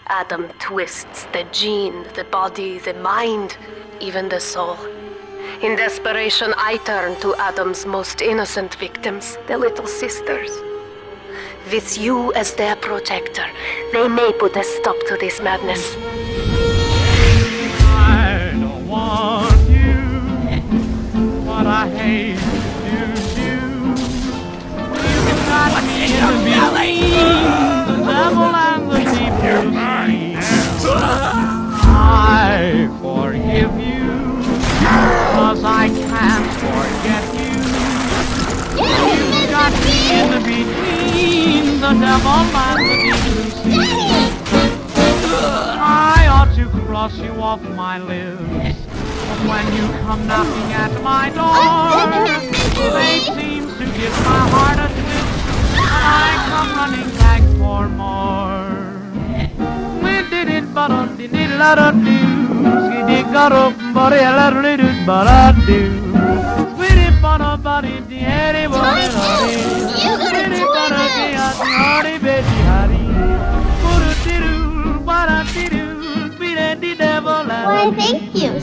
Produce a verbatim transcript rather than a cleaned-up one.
Adam twists the gene, the body, the mind, even the soul. In desperation, I turn to Adam's most innocent victims, the little sisters. With you as their protector, they may put a stop to this madness. I don't want you, but I hate you, you. You got me in the between the devil and the deep blue sea. I forgive you, cause I can't forget you. You got me in the between the devil and the deep blue sea. I ought to cross you off my lips, but when you come knocking at my door, fate seems to give my heart a twist, and I come running back for more. We did it, but I did it, lot of do. We did got up, but I let it do, but I do. We did, but I body, the heady, but I did. We did, but I get the hardy, baby, hardy. Why, thank you.